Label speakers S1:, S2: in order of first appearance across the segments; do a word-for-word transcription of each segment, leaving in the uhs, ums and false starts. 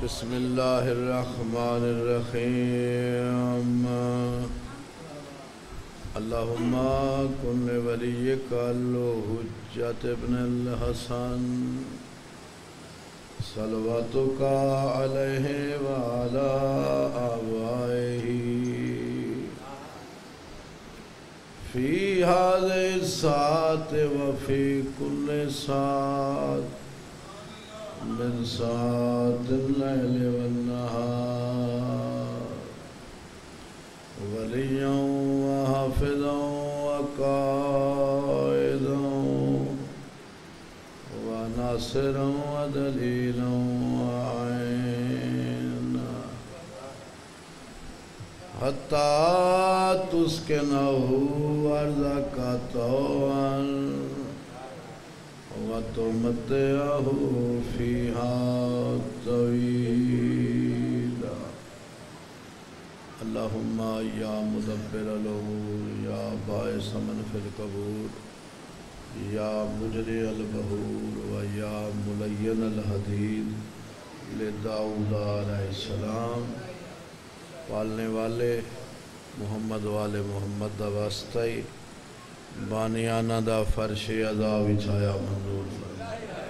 S1: بسم اللہ الرحمن الرحیم اللہم کن ولیک الحجۃ ابن الحسن صلواتک علیہ وعلی آبائہ فی هذه الساعة وفی کل ساعة من ساعة الليل والنهار وليا وحافظا وقائدا وناصرا ودليلا وعينا حتى تسكنه أرضك طوعا وتمتعه فيها طويلا اللهم يا مدبر الأمور يا باعث من في القبور يا مجري البحور ويا ملين الحديد لداؤد علیہ السلام پالنے والے محمد والے محمد دا واسطہ بانیانہ دا فرش عزا وچھایا منظور فرما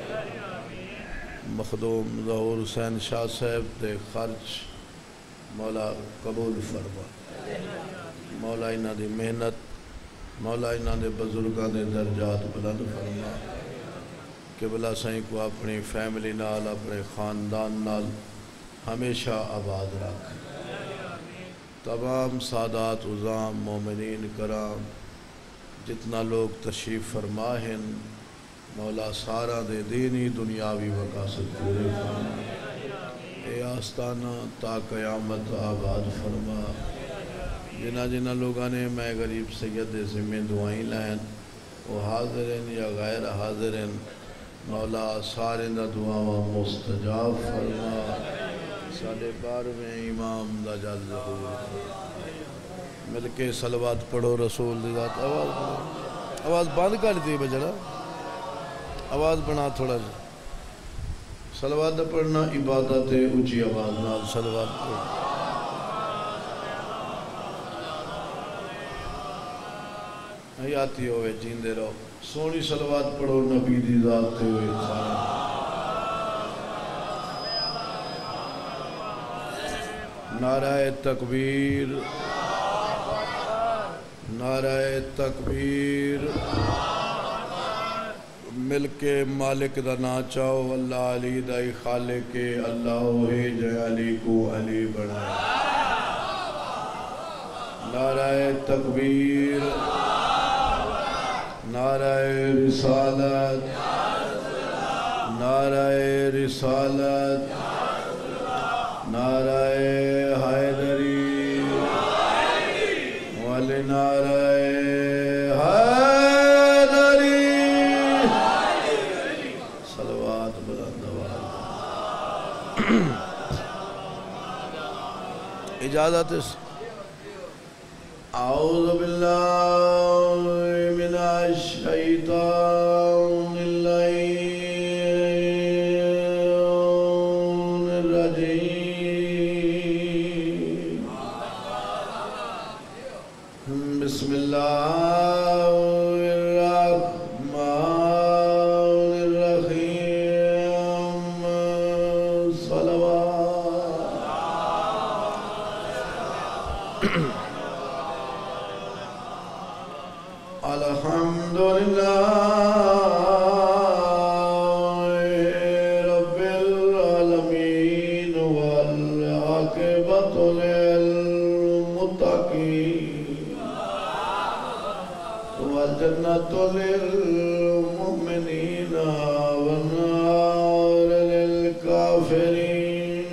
S1: مخدوم ظہور حسین شاہ صاحب دے خرچ مولا قبول فرما مولا انہ دی محنت مولا انہ دے بزرگاں دے درجات بلند فرما قبلہ سائیں کو اپنی فیملی نال اپنے خاندان نال ہمیشہ آباد رکھ تمام سادات عظام مومنین کرام جتنا لوگ تشریف فرما ہیں مولا سارا دے دینی دنیاوی وقاصد پورے فرما اے آستانہ تا قیامت آباد فرما جنہ جنہ لوگاں نے میں غریب سید ذمہ دعائیں لائن وہ حاضرین یا غیر حاضرین مولا سارے دا دعاواں مستجاب فرما ساڑھے بارہویں امام دا جل ظہور مل کے صلوات پڑھو رسول دی ذات آواز بنا آواز بند کر دی بجڑا آواز بنا تھوڑا جا صلوات پڑھنا عبادت ہے اونچی آواز نال صلوات پڑھو حیاتی ہوئے جیندے رہو سونی صلوات پڑھو نبی دی ذات تے ہوئے سارا نعرہ تکبیر نعرہ تکبیر مل کے مالک دا نا چاہو اللہ علی دائی خالق اللہ ہوئے جے علی کو علی بنائے نعرہ تکبیر نعرہ رسالت نعرہ رسالت نعرہ حیدری والی نعرہ حیدری صلوات بلند آواز اجازت اعوذ باللہ من الشیطان اللعین الرجیم بسم اللہ الرحمن الرحیم صلوات الحمدللہ رب العالمین والعاقبۃ للمتقین والجنة للمؤمنين والنار للكافرين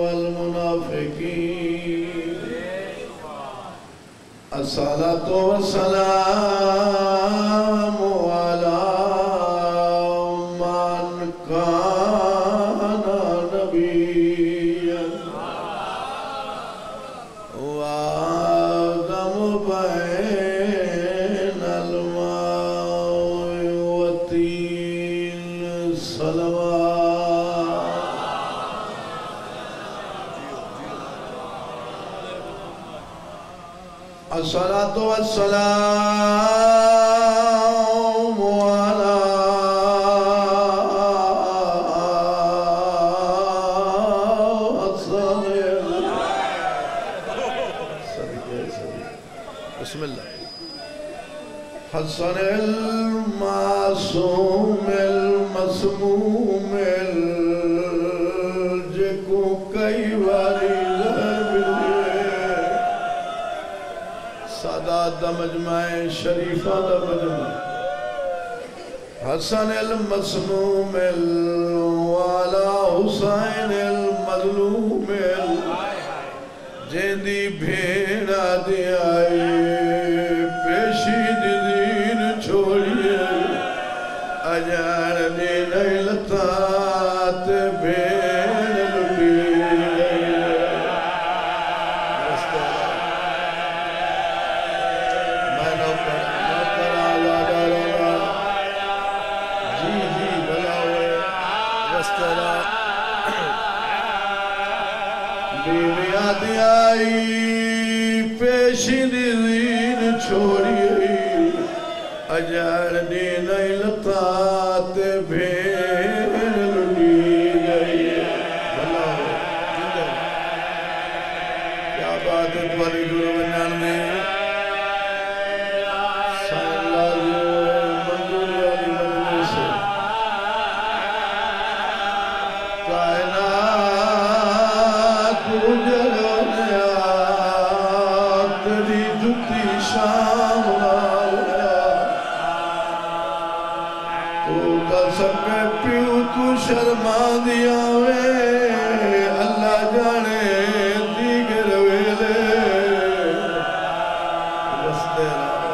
S1: والمنافقين الصلاة والسلام على من كان نبيا وآدم بين الماء والطين صلوات الصلاة والسلام على بسم الله حسن المعصوم المسموم جکو کئی واری سادات دا مجمع شریفہ دا مجمع حسن المسموم والا حسین المظلوم جیندی بھیڑا دی آئی پیشی دی دین چھوڑی اجان دی نیلتات بھیڑ لٹی میں نوکر نوکر آلا ڈالا جی جی بلاوے رسترہ بیوی آدھی آئی پیشی دی دین چھوڑی اجار دی نیلتات بھیڑ لٹی گئی بلاو جندر کیا بات ہے تمہاری گروہ بنیان میں سائن لازم منظوری والی مجلس سے کائنات اجڑوں نے آت تیری جتی شام لاؤیا تو کل سکے پیو تو شرما دیا وے اللہ جانے دیگر ویلے رستے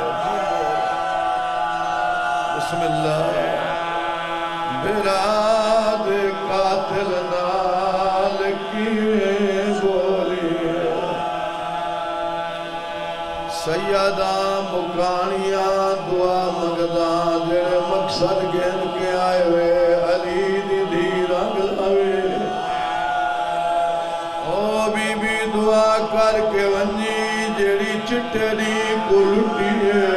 S1: بسم اللہ براد قاتل نال کیویں بولی سیدہ مکانیاں دعا مگداں جڑے مقصد گھن کے آئے ہوئے علی دی دی رنگ لاوے او بی بی دعا کر کے ونجی جڑی چٹنی کو لٹی ہے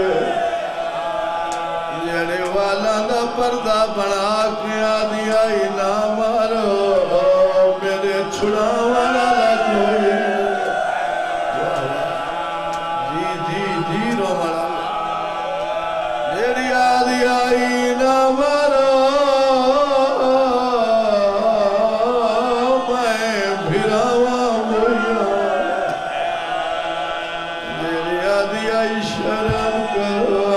S1: جڑے والا دا پردہ بنا کے آدھی آئی نہ مارو میرے چھڑا والا لگوئے جی جی جی رو مرا میری آدھی آئی نہ مارو میں بھراوا مویا میری آدھی آئی شرم کروا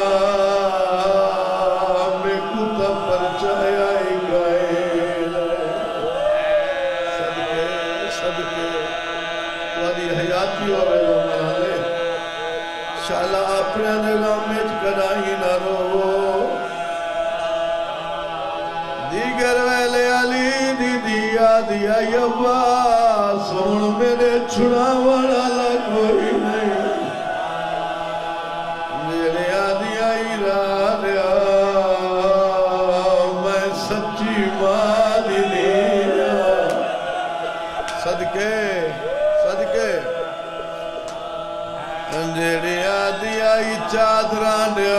S1: شالا اپنے نگاہ میں کرائی نہ رو دیگر ویلے علی دی دیا دیا یبا سن میرے چھڑا والا کوئی نہیں میرے آدھی آئی رادیا میں سچی ماں دی دیا صدقے صدقے جڑی آدھی آئی چادران دیا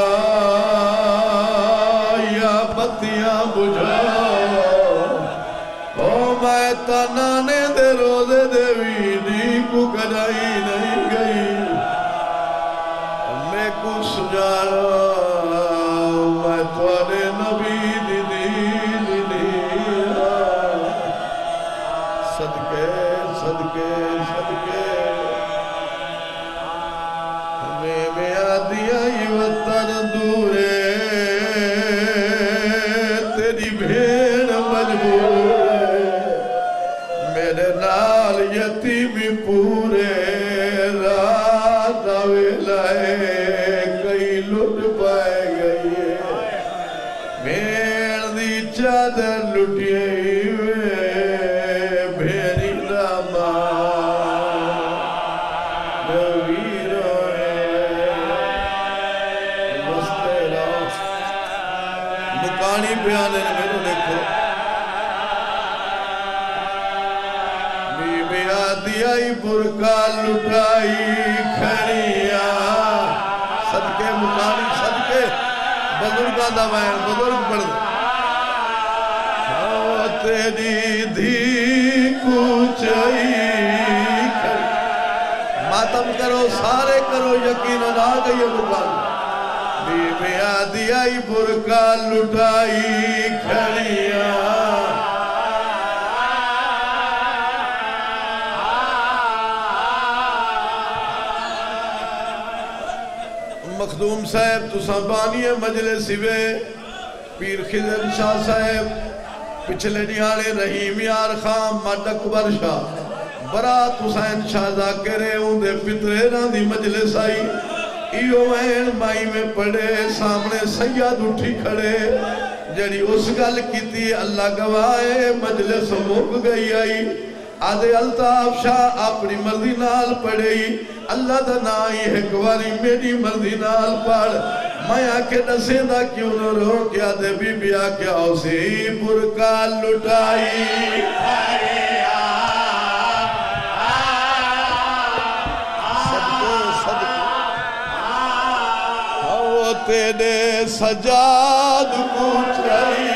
S1: یا بتیاں بجھاؤ او میں تنانے دے روزے دے ویڈی کو کڑائی نہیں گئی میں کو سجارا میں توڑے نبی دی دی دی دیا صدقے صدقے صدقے میں آدھی آئی وطن دورے تیری بھیڑ مجبور میرے نال یتیمی پورے رات آوے لائے کئی لٹ پائے گئی بھیڑ دی چادر لٹیے بھیڑی راما مکانی بیانے نے میرے لکھو بی بی آدھی آئی برکا لٹائی کھڑیاں بزرگاں دا وین بزرگ پڑھ دے تیری دھی کو چاہی ماتم کرو سارے کرو یقیناً آ گئی مکان بی بی آدھی آئی برکا لٹائی کھڑیاں مخدوم صاحب تساں بانی مجلس وے پیر خضر شاہ صاحب پچھلے نیالے رحیم یار خام مڈک برشا برات حسین شاہ ذاکرے اندے پترے راندی مجلس آئی ایو وین بائی میں پڑے سامنے سید اٹھی کھڑے جڑی اس گل کی تھی اللہ گواہے مجلس موک گئی آئی آدھے الطاف شاہ اپنی مرضی نال پڑھئی اللہ دا نائی ایک واری میری مرضی نال پڑھ میں آکے نسے دا کیوں نہ رو کیا دے بی بی آکے آسی برکا لٹائی صدقے صدقے وہ تیرے سجاد پوچھائی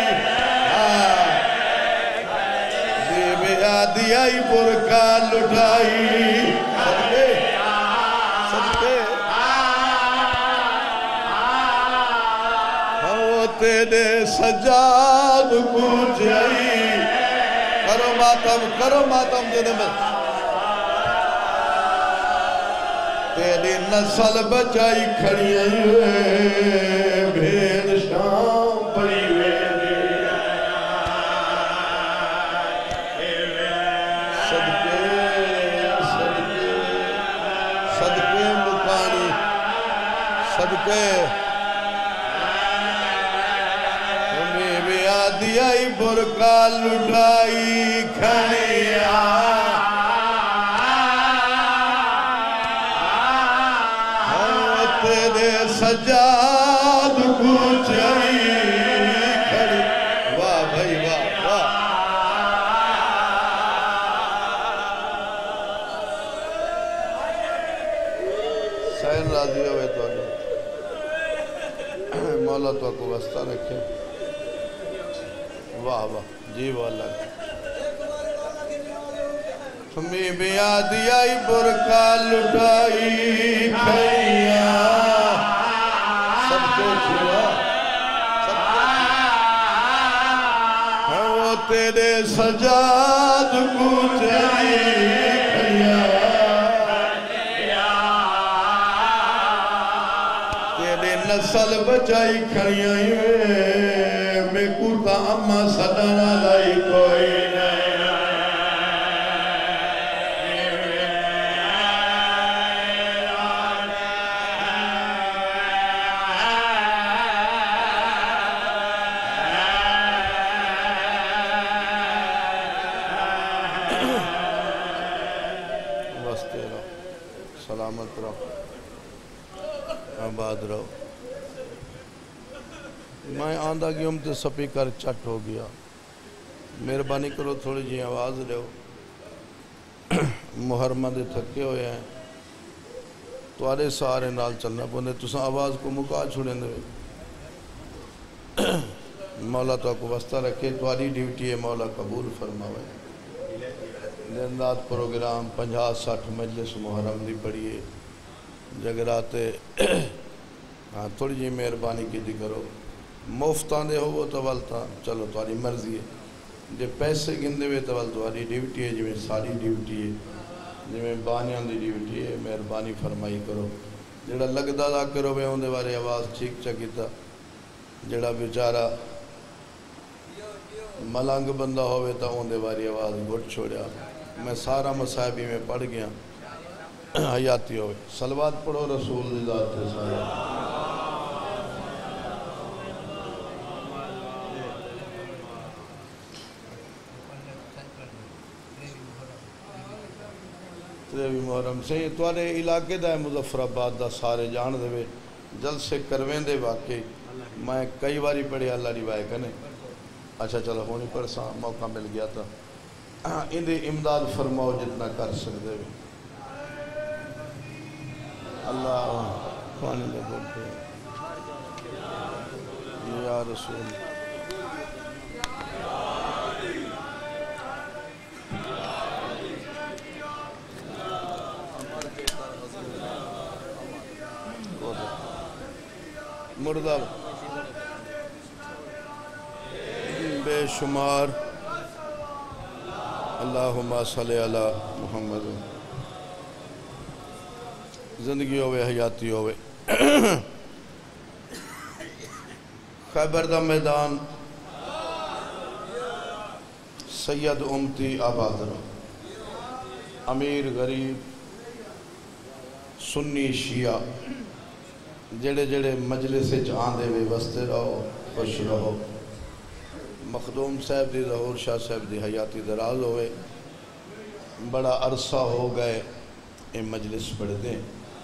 S1: بی بی آدھی آئی برکا لٹائی صدقے صدقے تیرے سجاد پوچھائی کرو ماتم کرو ماتم جنہیں میں تیری نسل بچائی کھڑی ہوئے بھیڑ شام پڑی ہوئے صدقے صدقے صدقے مکانی صدقے آئی برکا لٹائی کھڑیا تیرے سجاد پوچھائی کھڑی واہ بھائی واہ واہ سین راضی ہوئے تو مولا تو کو وسطہ رکھے واہ واہ جی والا بی بی آدھی آئی برکا لٹائی کھڑیاں سب کو چھوا وہ تیرے سجاد پوچھائی کھڑیاں تیرے نسل بچائی کھڑیاں میں کوتا اما صدنا لائی کوئی نہیں وستے رہو سلامت رہو آباد رہو میں آندھا گی ہم تے سپیکر چٹ ہو گیا مہربانی کرو تھوڑی جی آواز لو محرمہ دے تھکے ہوئے ہیں تو آرے سارے نال چلنا پوندے تساں آواز کو مکا چھوڑیں دے مولا تو کو وسطہ رکھے تو آری ڈیوٹی ہے مولا قبول فرماوے زندات پروگرام پنجھا ساٹھ مجلس محرم دی پڑھیے جگراتے ہاں تھوڑی جی مہربانی کی دی کرو مفتان دے ہو وہ تولتا چلو تاری مرضی ہے جے پیسے گندے ہوئے تول تاری ڈیوٹی ہے جی میں ساری ڈیوٹی ہے جی میں بانیاں دی ڈیوٹی ہے مہربانی فرمائی کرو جڑا لگدا دا کرو بے ہوندے بارے آواز ٹھیک چکیتا جڑا بیچارہ ملانگ بندہ ہوئے تا ہوندے بارے آواز گھٹ چھوڑیا میں سارا مصاحبی میں پڑھ گیا حیاتی ہوئے صلوات پڑھو رسول دی ذات سے سارا تریوی محرم سے توارے علاقے دا مظفر آباد دا سارے جان دے وے جلسے کرویں دے واقعی میں کئی باری پڑھے اللہ روایت کنے اچھا چلو ہونی پر سا موقع مل گیا تھا ان دے امداد فرماؤ جتنا کر سکتے ہوئے اللہ خوانی لے بولتے یا رسول مردہ بے شمار اللہم صلی علی محمد زندگی ہوئے حیاتی ہوئے خیبر دا میدان سید امتی آباد رہا امیر غریب سنی شیعہ جڑے جڑے مجلس آندے وے وستے رہو خوش رہو مخدوم صاحب دی ظہور شاہ صاحب دی حیاتی دراز ہوئے بڑا عرصہ ہو گئے یہ مجلس پڑھ دیں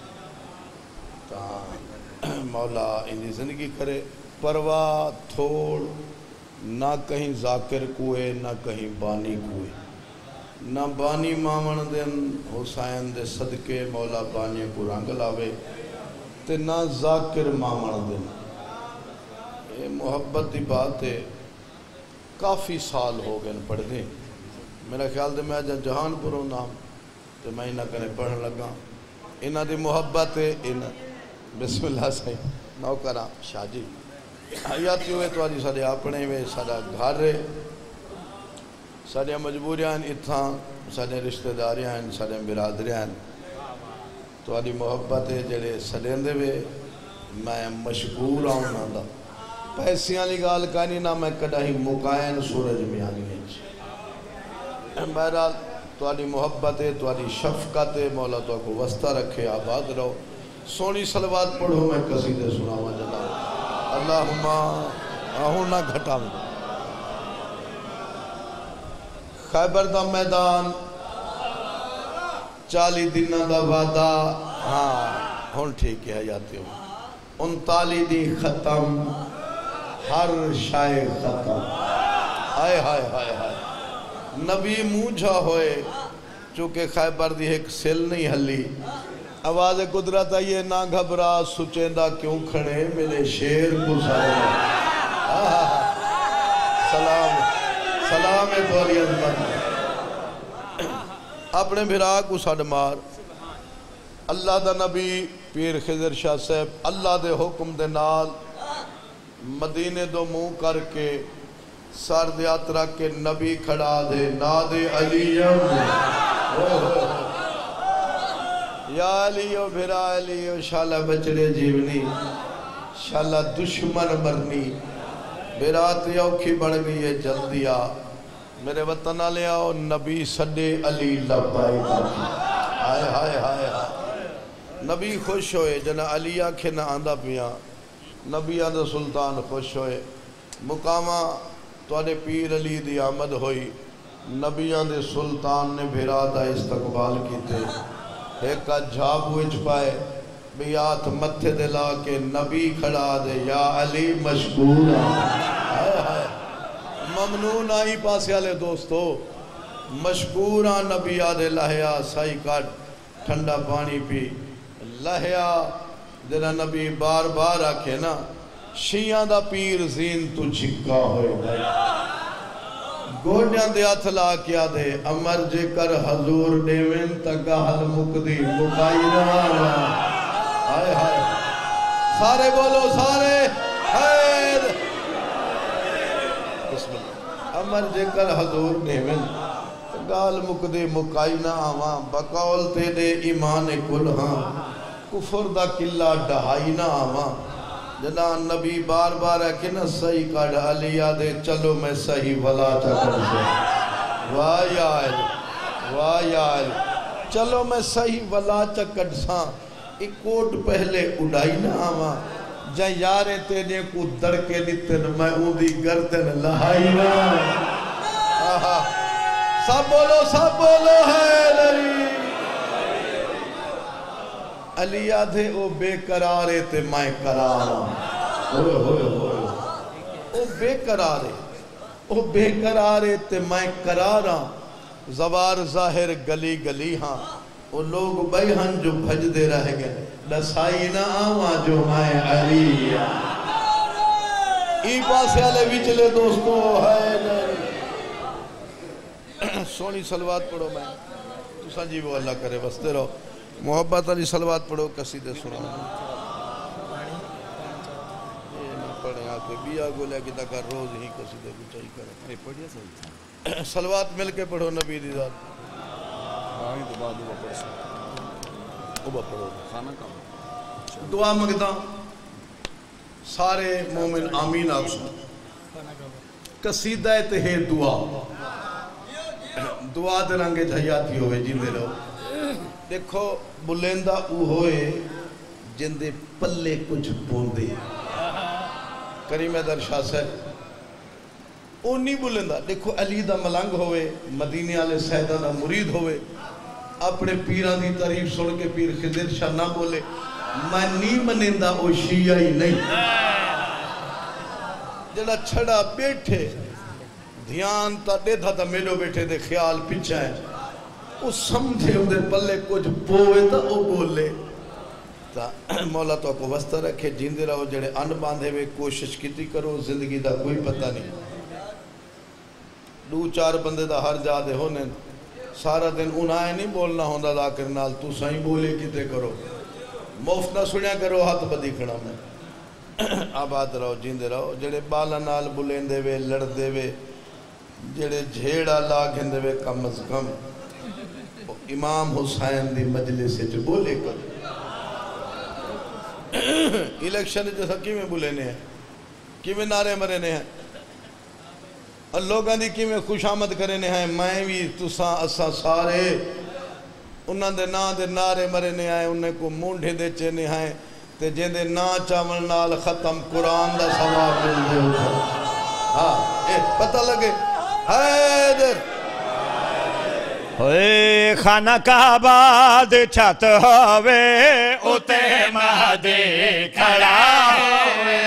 S1: تا مولا انہی زندگی کرے پرواہ تھوڑ نہ کہیں ذاکر کوئے نہ کہیں بانی کوئے نہ بانی مامن دن حسین دے صدقے مولا بانی کو رنگ لاوے تے نہ ذاکر مامن دن یہ محبت دی بات ہے کافی سال ہو گئے پڑھ دیں میرا خیال دے میں جہان پروں نام تو میں انہاں کنے پڑھن لگا انہاں دی محبت ہے انہاں بسم اللہ صحیح نوکرہ شاہ جی حیاتی ہوئے تو آجی سارے اپنے ہوئے سارا گھر رہے سارے مجبوریاں اتھاں سارے رشتہ داریاں سارے برادریاں تو آجی محبت ہے جڑے سڑیندے ہوئے میں مشکور آؤں نہ پیسیاں لی گال کہانی نہ میں کڑا ہی مقائن سورج میں آنی ہے بہرحال تو آلی محبت ہے تو آلی شفقت ہے مولا تو کو وسطہ رکھے آباد رہو سونی صلوات پڑھو میں قصیدے سناوا جناب اللہم آہوں نہ گھٹا میں خیبر دا میدان چالی دنہ دا وعدہ ہاں ہون ٹھیک ہے جاتے ہوں انتالی دی ختم ہر شائع ختم آئے ہائے ہائے ہائے نبی موجھا ہوئے چونکہ خیبر دی ایک سل نہیں ہلی آواز قدرت آئیے نہ گھبرا سچیندہ کیوں کھڑے ملے شیر کو سارے سلام سلام ہے دوری انتر اپنے بھرا کو سڑ مار اللہ دا نبی پیر خضر شاہ صاحب اللہ دے حکم دے نال مدینے دو منہ کر کے سر دیات رکھ کے نبی کھڑا دے ناد علیم یا علیو بھرا علیو شالہ بچڑے جیونی شالہ دشمن مرنی بھرات یوکھی بڑھ گئی ہے جلدی آ میرے وطن آلے آؤ نبی صدے علی لبائی آئے ہائے ہائے ہائے نبی خوش ہوئے جنہ علی آکھے نہ آندہ پیا نبی آندہ سلطان خوش ہوئے مقامہ تو آنے پیر علی دی آمد ہوئی نبی آندے سلطان نے بھرادا استقبال کی تھے ایک جھاپ ہوئے چھپائے بیات متھے دلا کے نبی کھڑا دے یا علی مشکور آئے آئے ممنون آئی پاسے آلے دوستو مشکورہ نبی آدھے لہیا سائی کٹ ٹھنڈا پانی پی لہیا جنہ نبی بار بار آکھے نا شیعہ دا پیر زین تو چھکا ہوئے گئے گوڑیاں دے اتھلا کیا دے امر جے کر حضور دیوین تکا حل مقدی مقائی رہا آئے آئے سارے بولو سارے خیر بسم اللہ امر جے کر حضور دیوین تکا حل مقدی مقائی نہ آواں بقول تے دے ایمان کل ہاں کفر دا قلعہ ڈہائی نہ آواں جنا نبی بار بار ہے کہ نہ صحیح کڑ علیہ دے چلو میں صحیح ولا چکر سے واہ یا علی واہ یا علی چلو میں صحیح ولا چکر ساں ایک کوٹ پہلے اڑائی نہ آواں جا یارے تینے کو در کے نتن میں اون دی گردن لہائی نہ آہا سب بولو سب بولو ہے لری علی آدھے او بے قرارے تے میں قرارا ہوئے ہوئے ہوئے او بے قرارے او بے قرارے تے میں قرارا زوار ظاہر گلی گلی ہاں او لوگ بیہن جو بھج دے رہ گئے لسائی نہ آواں جو میں علی ای پاسے والے وچلے دوستو ہے نہیں سونی صلوات پڑھو میں تساں جی وہ اللہ کرے وستے رہو محبت علی صلوات پڑھو قصیدے سنو یہ نہ پڑھیں آپ بیا گولیا کی تکا روز ہی قصیدے کو چاہی کریں صلوات مل کے پڑھو نبی دی ذات
S2: آئیں تو بعد وہ پڑھ سکتے
S1: اوبا پڑھو
S2: خانہ کام
S1: دعا مگتا سارے مومن آمین آپ سن قصیدہ تے دعا دعا دے رنگے جھیاتی ہوئے جی میرے دیکھو بلندہ او ہوئے جن دے پلے کچھ بوندے کریم حیدر شاہ صاحب او نہیں بلندہ دیکھو علی دا ملنگ ہوئے مدینے والے سیدہ دا مرید ہوئے اپنے پیران دی تعریف سن کے پیر خضر شاہ نہ بولے میں نہیں منندہ او شیعہ ہی نہیں جڑا چھڑا بیٹھے دھیان تا دیدھا تا میلو بیٹھے دے خیال پچھا ہے وہ سمجھے اندر پلے کچھ پوئے تا او بولے تا مولا تو کو وستہ رکھے جیندے رہو جڑے ان باندھے ہوئے کوشش کیتی کرو زندگی دا کوئی پتہ نہیں دو چار بندے دا ہر جا دے ہونے سارا دن انہیں نہیں بولنا ہوندہ ذاکر نال تو سائیں بولے کیتے کرو مفت نہ سنیا کرو ہاتھ بدی کھڑا میں آباد رہو جیندے رہو جڑے بالا نال بلین دے وے لڑ دے وے جڑے جھیڑا لاغن دے وے کم از کم امام حسین دی مجلس سے جو بولے کر الیکشن جیسا کی میں بولینے ہیں کی میں نعرے مرنے ہیں اور لوگاں دی کی میں خوش آمد کرنے ہیں میں بھی تساں اساں سارے انہاں دے نا دے نعرے مرنے ہیں انہیں کو مونڈے دے چینے ہیں تے جن دے نا چاول نال ختم قرآن دا ثواب مل دے ہوتا ہاں اے پتہ لگے حیدر
S3: ہوئے خانہ کعبہ دے چھت ہوئے اتے مہدی کھڑا ہوئے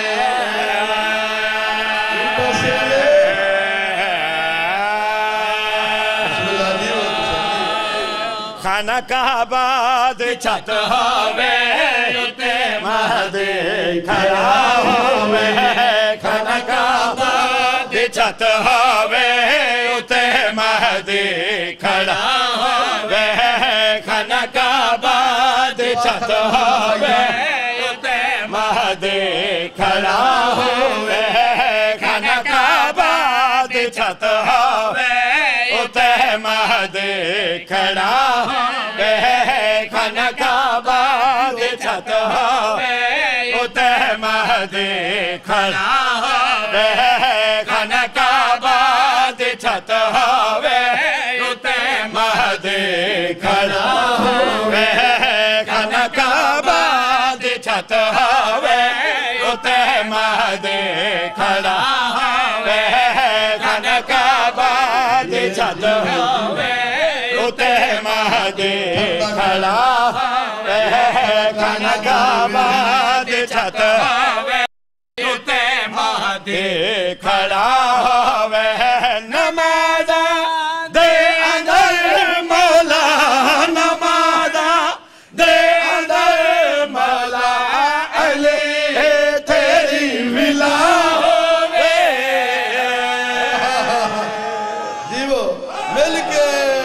S3: خانہ کعبہ دے چھت ہوئے اتے مہدی کھڑا ہوئے خانہ کعبہ دے چھت ہوئے اتے مہدی کھڑا ہوئے خانہ کعبہ دے چھت ہوئے اتے مہدی کھڑا ہوئے خانہ کعبہ دے چھت ہوئے اتے مہدی کھڑا ہوئے خانہ کعبہ دے چھت ہوئے اتے مہدی کھڑا ہوئے خانہ کعبہ دے چھت ہوئے اتے مہدی کھڑا ہوئے خانہ کعبہ دے چھت ہوئے اتے مہدی کھڑا ہوئے خانہ کعبہ دے چھت ہوئے اتے مہدی کھڑا ہوئے خانہ کعبہ دے چھت ہوئے اتے مہدی کھڑا ہوئے نمازہ دے اندر مولا نمازہ دے اندر مولا علی تیری ولا ہوئے
S1: جیو مل کے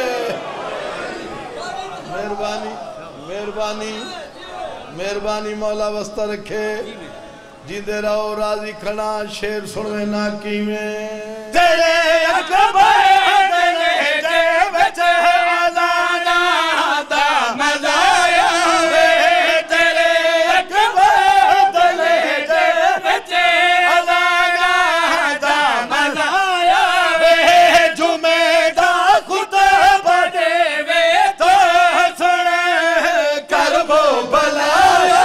S1: مہربانی مہربانی مہربانی مولا وستہ رکھے جیندے رہو راضی کھڑا شیر سنوے نا کی میں
S3: تیرے اکبر تیرے دے بچے عزانا دا مزایا وے تیرے اکبر تیرے دے بچے عزانا دا مزایا وے جمعہ دا خطبہ دے وے تو سنے کربو بلایا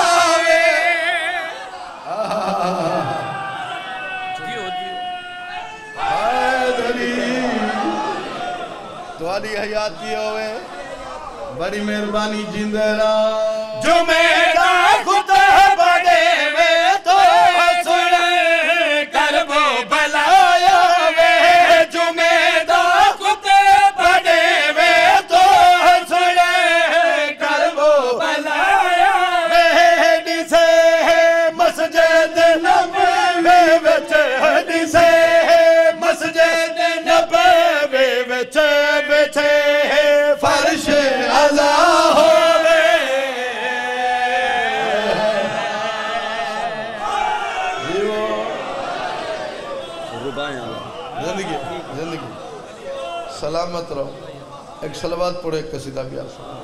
S1: تواڈی حیاتی ہوئے بڑی مہربانی جیندے رہو
S3: جمعہ دا خطبہ دے وے تو سنے کربو بلایا وے جمعہ دا خطبہ دے وے تو سنے کربو بلایا وے جسے مسجد نبوی وچ
S1: سلامت رہو. ایک صلوات پڑھو ایک قصیدہ بھی آپ سنو.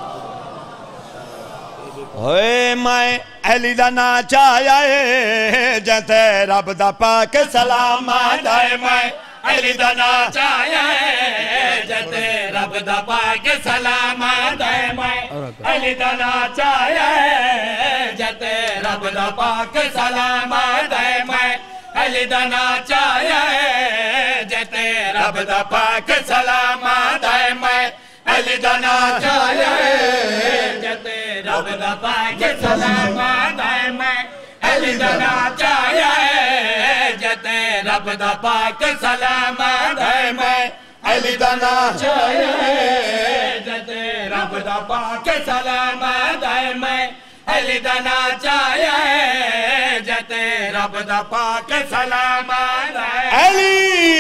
S3: ہوئے میں علی دا نا چاہیا ہے جتے رب دا پاک سلام آدھائے. میں علی دا نا چاہیا ہے جتے رب دا پاک سلام آدھائے. میں علی دا نا چاہیا ہے جتے رب دا پاک سلام آدھائے. میں علی دا نا چاہیا ہے جتے رب دا پاک سلام آدھائے. میں علی دا نا چاہیا ہے جتے رب دا پاک سلام آدھائے. میں علی دا نا چاہیا ہے جتے رب دا پاک سلام آدھائے. میں علی دا نا چاہیا ہے جتے رب دا پاک سلام آدھائے. میں علی دا نا چاہیا ہے جتے رب دا پاک سلام آدھائے. علی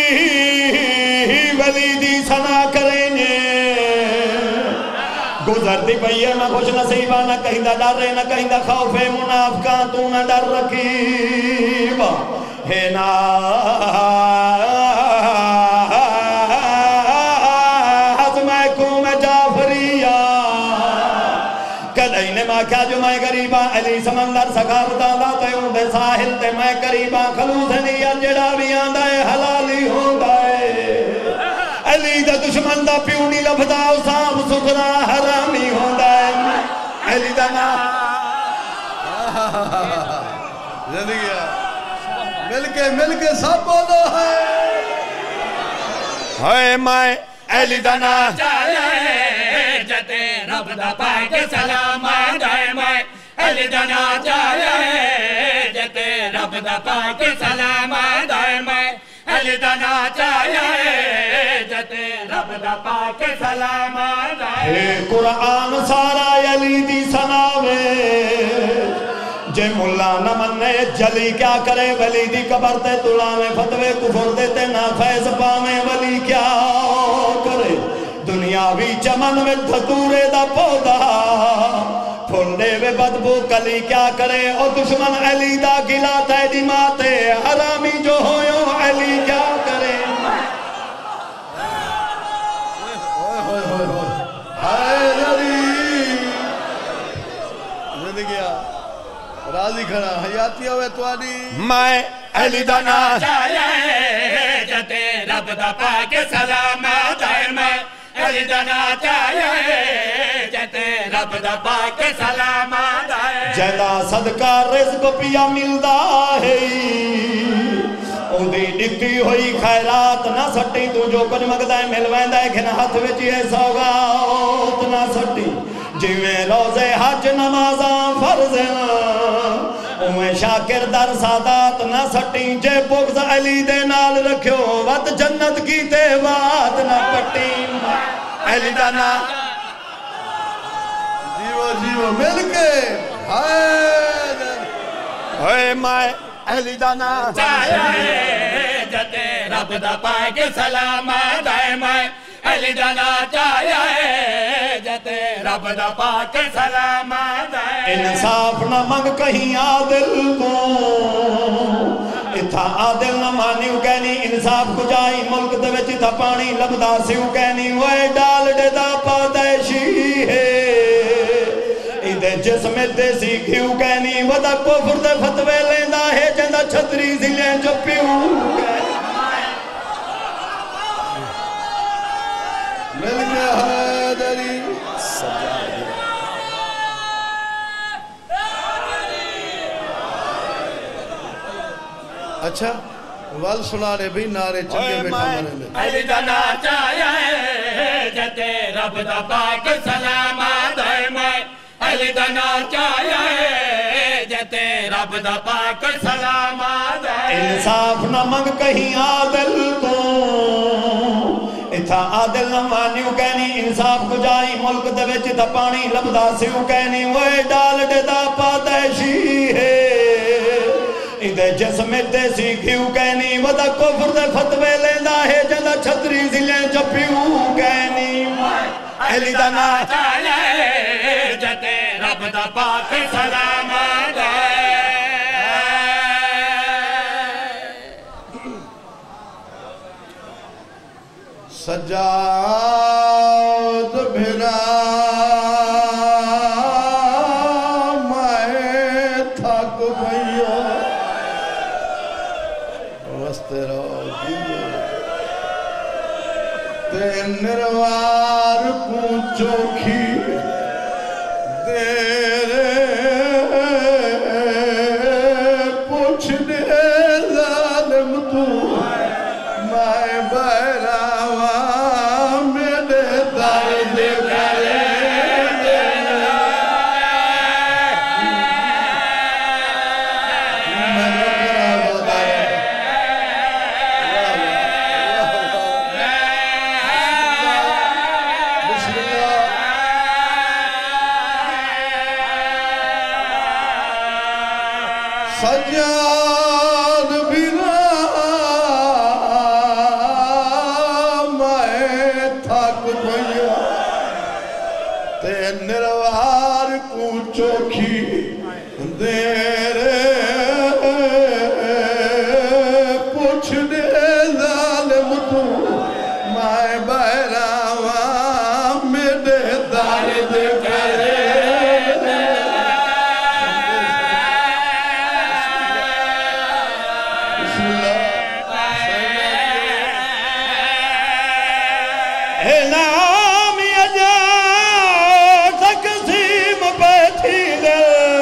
S3: ولی دی سنا کریں گے گزر دی پئیے نہ خوش نصیبہ نہ کہیں دا ڈر رہے نہ کہیں دا خوف منافقہ تو نہ ڈر رکیب ہے نا حضمکم جعفریہ کدئی نے ماں کیا جو میں قریبا علی سمندر سکارتا دا تے ہوں دے ساحل تے میں قریبا خلوص نیا جڑا بھی آندہ ہے حلالی ہوندہ ہے. علی دا دشمن دا پیونی لبدا اسام سکرا حرامی ہوندہ ہے. علی دا نا
S1: زندگی مل کے مل کے سب بولو ہے.
S3: ہوئے میں علی دا نا چاہیا ہے جتے رب دا پاک سلام آدھائے. میں علی دا نا چاہیا ہے جتے رب دا پاک سلام آدھائے. میں علی دا نا چاہیا ہے جتے رب دا پاک سلام آدھائے. اے قرآن سارا علی دی سناوے جے ملا نہ مننے جلی کیا کرے ولی دی قبر تے تلاوے فتوے کفر دیتے نہ فیض پاوے ولی کیا کرے. دنیاوی چمن میں دھتورے دا پودا پھولے وے بدبو کلی کیا کرے. او دشمن علی دا گلا تے دی ماتے حرامی جو ہویوں علی کیا کرے.
S1: زندگی راضی کھڑا حیاتی ہوئے توانی.
S3: میں علی دا نا چاہیا ہے جتے رب دا پاک سلام آدھائے. میں علی دا نا چاہیا ہے جتے رب دا پاک سلام آدھائے. جیدہ صدقہ رزق پیا ملدا ہے اندھی ڈکتی ہوئی خیرات نہ سٹی. تو جو کچھ مگدہ ہے مل ویندہ ہے کھنا ہاتھ وچی ہے سوگات نہ سٹی. جویں روزے حج نمازاں فرض اویں شاکر در سادات نہ سٹی. جے بغض علی دے نال رکھو وقت جنت کی تے وات نہ پٹی. علی دا نا
S1: جیو جیو مل کے
S3: ہوئے میں علی دا نا چاہیا ہے جتے رب دا پاک سلام آدھائے. میں علی دا نا چاہیا ہے جتے رب دا پاک سلام آدھائے. انصاف نہ منگ کہیں عادل کو اتھا عادل نہ مانیو کہنی انصاف کو جائی ملک دے وچ اتھا پانی لبدا سیو کہنی. وے ڈال ڈے دا پادیشی ہے ایدے جسم دیسی گھیو کہنی. ودا کفر دے فتوے لیندہ ہے جندہ چھتری زلیں جو پیو کہنی.
S1: مل کے حیدری اچھا وال سنا رہے بھی نعرے چنگے بیٹھا مانے میں.
S3: علی دا نا چاہیا ہے جتے رب دا پاک سلام آدھائے. میں علی دا نا چاہیا ہے جتے رب دا پاک سلام آدھائے. انصاف نہ منگ کہیں عادل کو اتھا عادل نہ مانیو کہنی انصاف کو جائی ملک دے وچ اتھا پانی لبدا سیو کہنی. وے ڈال ڈے دا پادیشی ہے ایدے جسم دیسی گھیو کہنی. ودا کفر دے فتوے لیندہ ہے جندہ چھتری زلیں جپیو کہنی. علی دا نا چاہیا ہے جتے رب دا پاک سلام آدھائے.
S1: سجاد بھرا میں تھک گئیو وستے رو دیو تے نروار کو چوکھی دیرے پوچھ دے ظالم تو میں بہراوا میرے درد کرے سجاد بھرا میں تھک گیا تے نروار کو چوکھی دیرے پوچھ دے ظالم تو میں بہراوا میرے درد کرے
S3: نام اجا تقسیم بیٹھی دے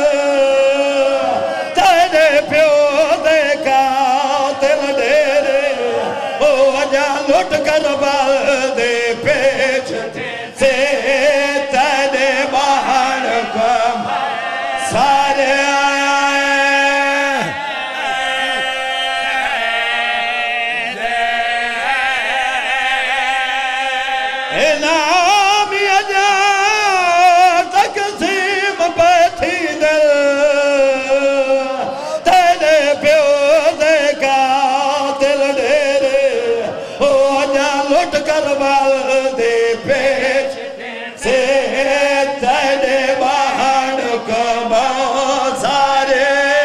S3: تیرے پیو دے قاتل ڈیرے او اجا لٹ کر بال دے پیچ سے تیرے باہر کم سارے نام اجا تقسیم بیٹھی دل تیرے پیو دے قاتل ڈیرے او اجا لٹ کر بال دے پیچ سے تیرے باہر کم سارے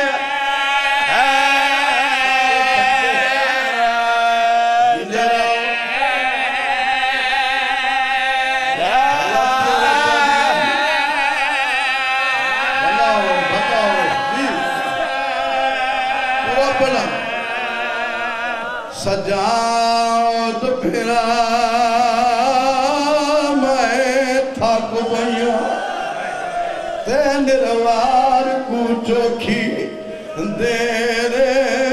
S1: سجاد بھرا میں تھک گیا تے نروار کو چوکھی دیرے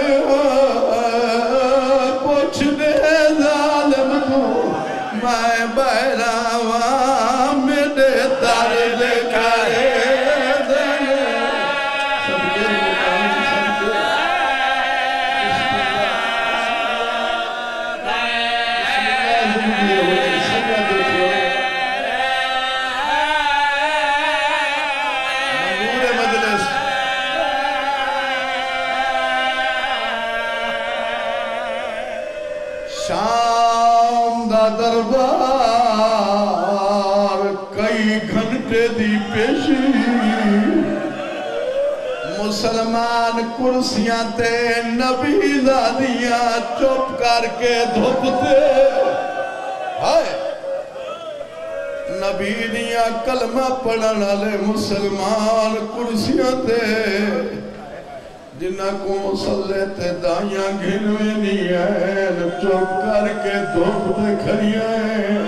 S1: پوچھ دے ظالم تو میں بہراوا میرے درد کرے شام دا دربار کئی گھنٹے دی پیشی مسلمان کرسیاں تے نبی زادیاں چپ کر کے دھوپتے نبی دیاں کلمہ پڑھن والے مسلمان کرسیاں تے جنہ کو مسلح تے دائیاں گھنوے نہیں ہیں چوپ کر کے دھوپ دے کھڑیاں ہیں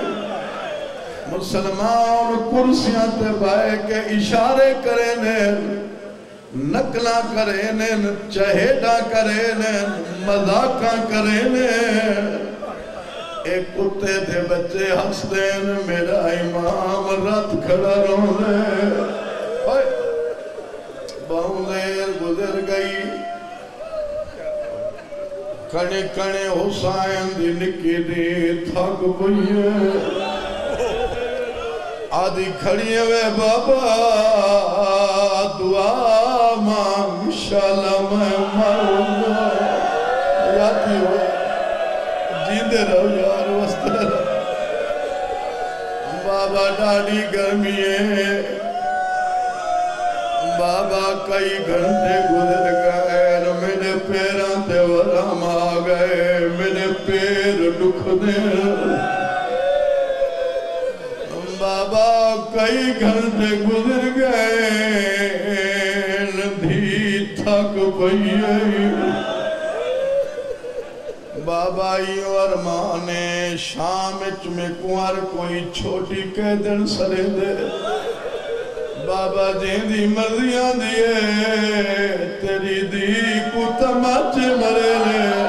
S1: مسلمان کرسیاں تے بائے کے اشارے کرینے نکلاں کرینے چہیڈا کرینے مذاقاں کرینے ایک کتے دے بچے ہنس دین میرا امام رات کھڑا رہو دے بہوں دیر گزر گئی کنے کنے حسین دی نکی دی تھک بھئیے آدھی کھڑی ہوئے بابا دعا مانگ انشاءاللہ میں مروں گا یاتی ہوئے جیندے رہو یار وستے رہو بابا ڈاڑی گرمی ہے بابا کئی گھنٹے گزر گئے میرے پیران تے ورم آ گئے میرے پیر دکھ دے بابا کئی گھنٹے گزر گئے دھی تھک پئی بابا ایو ارمانے شام اچ میں کنوار کوئی چھوٹی قیدن سرے دے بابا جین دی مرضیاں دیئے تیری دی کو تماچے مرے لے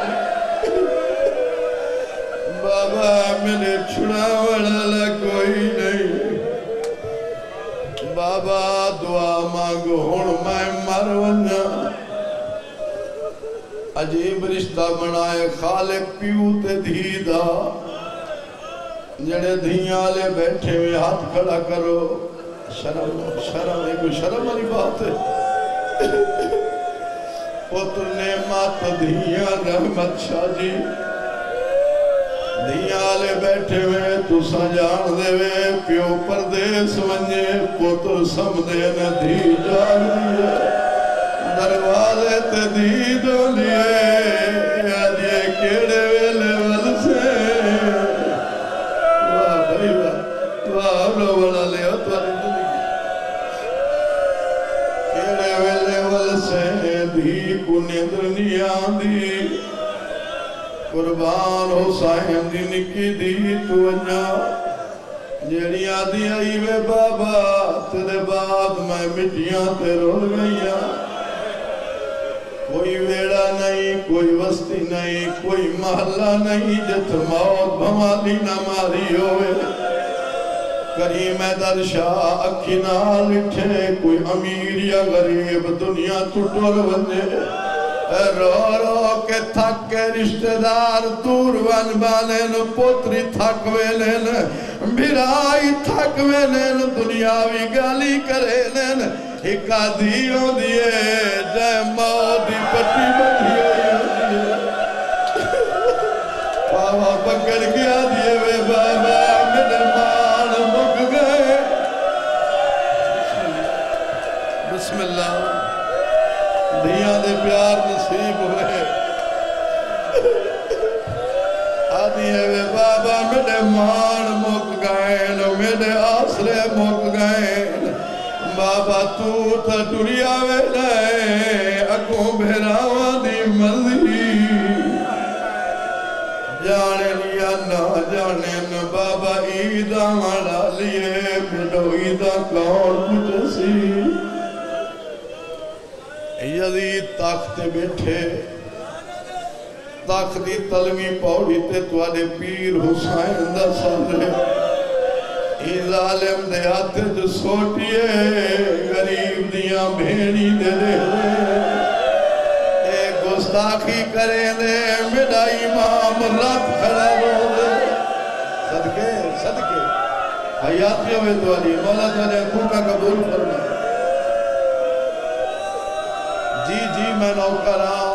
S1: بابا میرے چھڑا وڑا کوئی نہیں بابا دعا مانگو ہون میں مر ونجا عجیب رشتہ بنائے خالق پیو تے دھی دا جڑے دھیاں لے بیٹھے ہوئے ہاتھ کھڑا کرو شرم شرم ہے کوئی شرم والی بات ہے پتر نے مات دھیاں رحمت شاہ جی دھیاں لے بیٹھے ہوئے تو سجان دے وے پیو پردیس ونجے پتر سمدے نہ دھی جان دیے دروازے تے دی دو لیے آجے کیڑے ویلے ول سے واہ بھائی واہ واہ رو بڑا لے اتواری کیڑے ویلے ول سے دھی کو نیندر نہیں آندی قربان حسین دی نکی دی تو انجا جیڑی آدھی آئی وے بابا تیرے بعد میں مٹیاں تے رول گئیاں کوئی ویڑا نہیں کوئی وستی نہیں کوئی محلہ نہیں جت موت بھمالی نہ ماری ہوئے کریم در شاہ اکھی نال اٹھے کوئی امیر یا غریب دنیا ٹوٹر ونجے رو رو کے تھک کے رشتہ دار دور ون بالین پوتری تھک ویلین بھرائی تھک ویلین دنیاوی گالی کرے لین ہکا دیوں دیئے جائے موت دی پٹی بٹی ہوئی بابا پکڑ گیا دیئے وے بابا میرے مان مک گئے بسم اللہ دیاں دے پیار نصیب ہوئے آدھیے وے بابا میرے مان مک گئے میرے آسرے مک گئے بابا تو تا ٹریا ویلے اکوں بھیراواں دی مرضی جانے لیا نہ جانے نہ بابا عیدہ مڑا لیے بھڑو عیدہ کون کچھ سی یزید تاکتے بیٹھے تاک دی تلوی پوڑی تے توڑے پیر حسین دا سالے ای ظالم دے آتے جو سوٹیے غریب دیاں بھیڑی دے دے اے گستاخی کرے دے میرا امام رات کھڑا رو دے صدقے صدقے حیاتیوں میں دوالی مولا تعالیٰ کو کا قبول فرمائے جی جی میں نوکرہ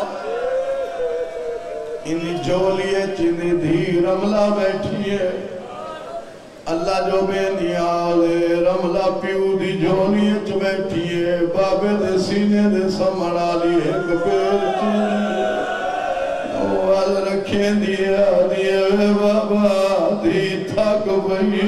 S1: انہی جولیے چینی دھی رملہ بیٹھی ہے اللہ جو بے نیالے رملہ پیو دی جولیے چ بیٹھی ہے بابے دے سینے دے سمڑا لی ایک پیر چینی نوال رکھیں دیا دیا بابا دی تھاک بھئی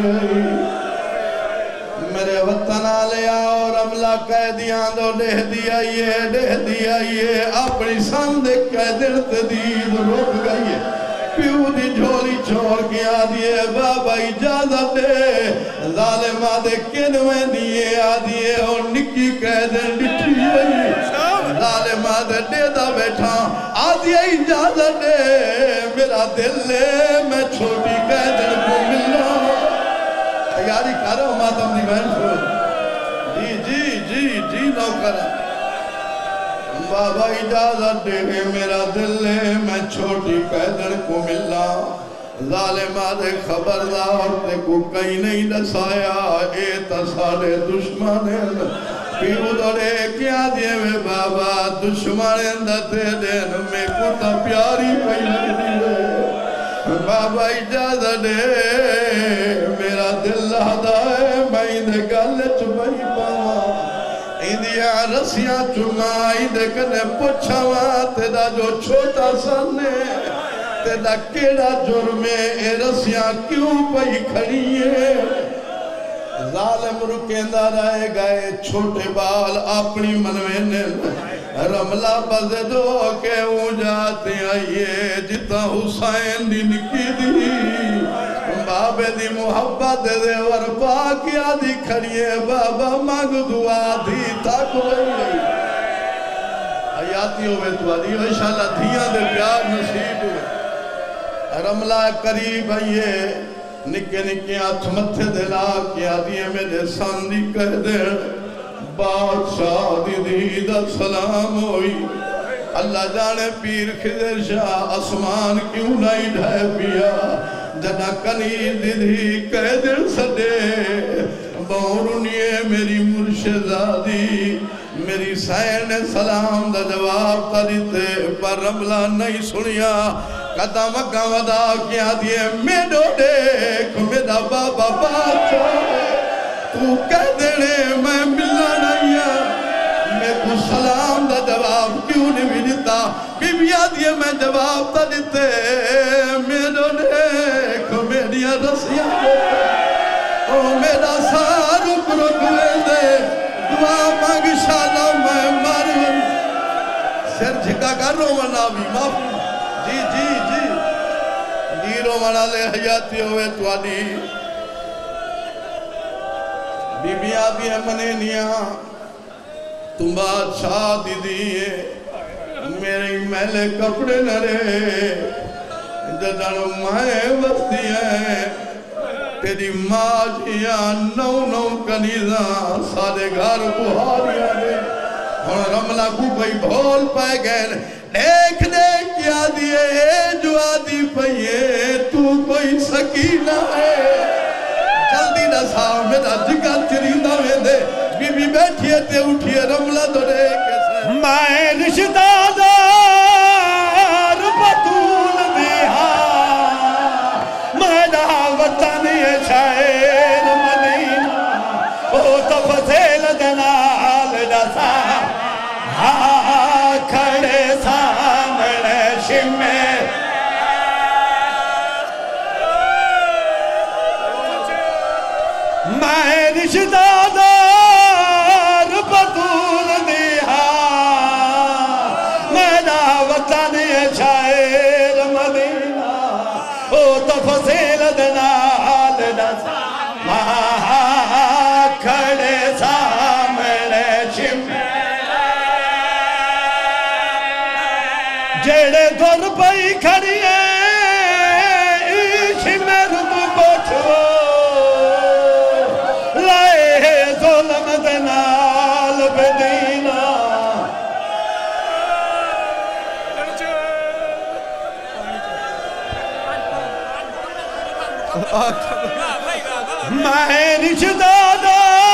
S1: میرے وطن آلے آؤ رملہ قیدیاں دو ڈہ دیا یہ ڈہ دیا یہ اپنی سندھ قیدر تدید رک گئی پیو دی جھولی چھوڑ گیا دیئے بابا اجازت دے ظالمہ دے کنویں دیئے آدھیے اور نکی قیدر ڈٹھی گئی ظالمہ دے دے دا بیٹھا آدھیے اجازت دے میرا دل لے میں چھوٹی قیدر کو ملنا تیاری کر رہا ہوں ماتم دی بہن چھوڑ جی جی جی جی نوکر بابا اجازت دے میرا دل لے میں چھوٹی قیدر کو ملنا ظالمہ دے خبردار تے کو کئی نہیں دسایا اے تساڑے دشمنین پیو دوڑے کیا دیئے میں بابا دشمنین دتے دین میں کتا پیاری پہی لگ دیئے بابا اجازت دے میرا دل لہدا ہے میں اندھے گالے چپائی پاوا اندھیا رسیاں چنا اندھے کنے پچھاوا تیرا جو چھوٹا سانے تیرا کیڑا جرمے اے رسیاں کیوں پئی کھڑی ہے ظالم رکیندہ رہے گئے چھوٹے بال اپنی منوینے رملہ بزدو کے اون جاتے آئیے جتا حسین دی نکی دی بابے دی محبت دے ورپا کیا دی کھڑیے بابا مانگ دعا دی تک ہوئی حیاتی ہوئے تو آدھی انشاءاللہ دھیاں دے پیار نصیب ہوئے رملہ قریب آئیے نکے نکے آتھ متھے دلا کیا دیئے میرے ساندی کہہ دے بادشاہ دی دیدہ سلام ہوئی اللہ جانے پیر خضر شاہ اسمان کیوں نہیں ڈھائے پیا جنا کنی دی دی کہہ دے سدے بورنیے میری مرشدادی میری سین سلام دا جواب تا دیتے پر رملہ نہیں سنیا قدم کا ودا کیا دیئے میڈو دیکھ میرا بابا بادشاہ تو کہہ دینے میں ملنا نہیں ہے میں کو سلام دا جواب کیوں نہیں ملتا بی بی آدھیے میں جواب تا دیتے میڈو دیکھ میری رسیاں او میرا سار رک رک دے دعا مانگ شالا میں ماروں سر جھکا کر رو منا بھی معاف جی جی جی نیرو منا لے حیاتی ہوئے توانی بی بی آدھی امنے نیا تم بادشاہ دی دیئے میرے میلے کپڑے نرے جدن مائے وستی ہے تیری ماں جیاں نو نو کنیزاں سارے گھر بہاریاں دے اور رملہ کو کوئی بھول پائے گئے دیکھ دیکھ کیا دیئے جو آدھی پہیے تو کوئی سکینہ ہے جلدی نہ سا میرا جگر چریندہ میں دے بی بی بیٹھئے تے اٹھئے رملہ دورے کیسے
S3: میں رشتہ دار بطول دیہا میرا وطن شہر مدینہ او تفصیل دنال جسا ہاں کھڑے سامنے شمے میں رشتہ دار بطول دیہا میرا وطن شہر مدینہ او تفصیل دنال جسا ہاں کھڑے سامنے شمے جڑے دور پئی کھڑیے ایش مرد پوچھو لائے ظلم دنال بدینہ میں رشتہ دار